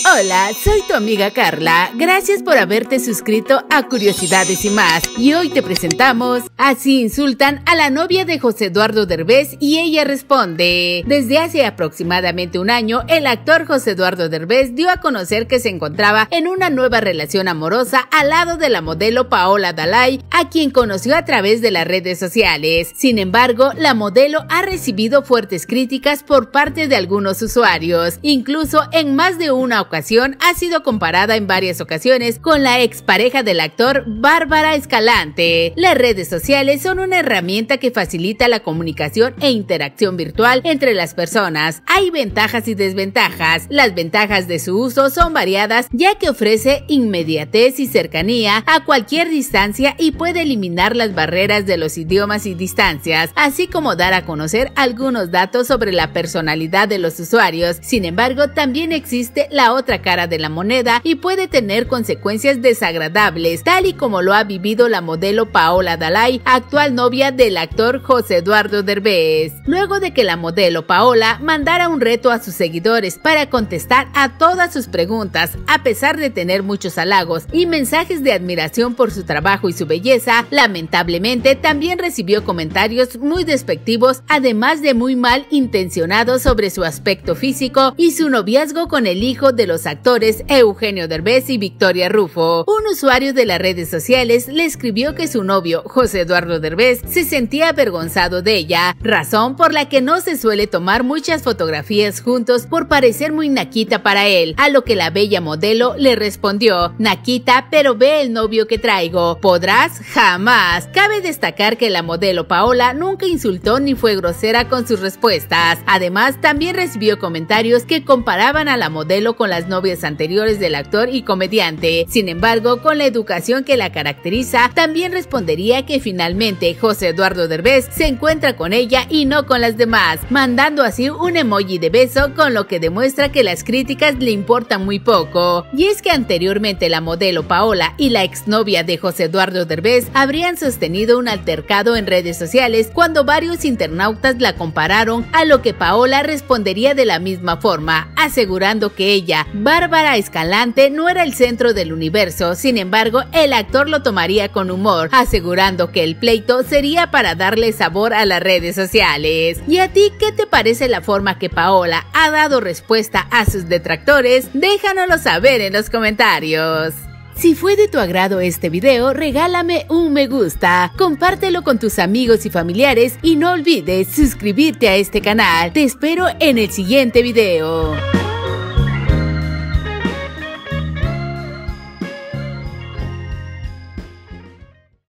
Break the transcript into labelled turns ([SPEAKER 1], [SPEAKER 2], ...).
[SPEAKER 1] Hola, soy tu amiga Carla. Gracias por haberte suscrito a Curiosidades y Más. Y hoy te presentamos Así insultan a la novia de José Eduardo Derbez y ella responde. Desde hace aproximadamente un año, el actor José Eduardo Derbez dio a conocer que se encontraba en una nueva relación amorosa al lado de la modelo Paola Dalai, a quien conoció a través de las redes sociales. Sin embargo, la modelo ha recibido fuertes críticas por parte de algunos usuarios. Incluso en más de una ocasión ha sido comparada en varias ocasiones con la expareja del actor Bárbara Escalante. Las redes sociales son una herramienta que facilita la comunicación e interacción virtual entre las personas. Hay ventajas y desventajas. Las ventajas de su uso son variadas, ya que ofrece inmediatez y cercanía a cualquier distancia y puede eliminar las barreras de los idiomas y distancias, así como dar a conocer algunos datos sobre la personalidad de los usuarios. Sin embargo, también existe la otra cara de la moneda y puede tener consecuencias desagradables, tal y como lo ha vivido la modelo Paola Dalai, actual novia del actor José Eduardo Derbez. Luego de que la modelo Paola mandara un reto a sus seguidores para contestar a todas sus preguntas, a pesar de tener muchos halagos y mensajes de admiración por su trabajo y su belleza, lamentablemente también recibió comentarios muy despectivos, además de muy mal intencionados sobre su aspecto físico y su noviazgo con el hijo de los actores Eugenio Derbez y Victoria Rufo. Un usuario de las redes sociales le escribió que su novio, José Eduardo Derbez, se sentía avergonzado de ella, razón por la que no se suele tomar muchas fotografías juntos por parecer muy naquita para él, a lo que la bella modelo le respondió: naquita, pero ve el novio que traigo. ¿Podrás? Jamás. Cabe destacar que la modelo Paola nunca insultó ni fue grosera con sus respuestas. Además, también recibió comentarios que comparaban a la modelo con las novias anteriores del actor y comediante. Sin embargo, con la educación que la caracteriza, también respondería que finalmente José Eduardo Derbez se encuentra con ella y no con las demás, mandando así un emoji de beso, con lo que demuestra que las críticas le importan muy poco. Y es que anteriormente la modelo Paola y la exnovia de José Eduardo Derbez habrían sostenido un altercado en redes sociales cuando varios internautas la compararon, a lo que Paola respondería de la misma forma, asegurando que ella, Bárbara Escalante, no era el centro del universo. Sin embargo, el actor lo tomaría con humor, asegurando que el pleito sería para darle sabor a las redes sociales. ¿Y a ti qué te parece la forma que Paola ha dado respuesta a sus detractores? Déjanoslo saber en los comentarios. Si fue de tu agrado este video, regálame un me gusta, compártelo con tus amigos y familiares y no olvides suscribirte a este canal. Te espero en el siguiente video.